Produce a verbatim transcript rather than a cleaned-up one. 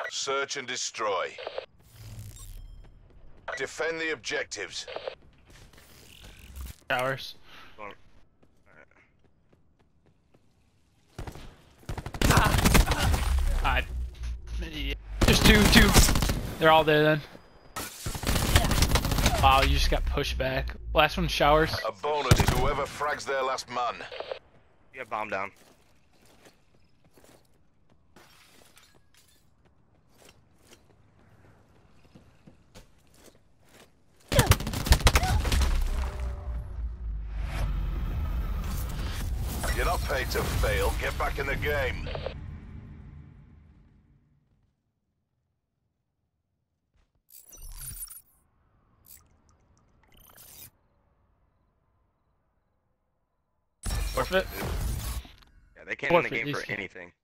Search and destroy. Defend the objectives. Towers. Going- I. There's two, two. They're all there then. Wow, you just got pushed back. Last one, showers. A bonus to whoever frags their last man. You have bomb down. You're not paid to fail. Get back in the game. Forfeit. Yeah, they can't in the Forfeit, game for these- anything.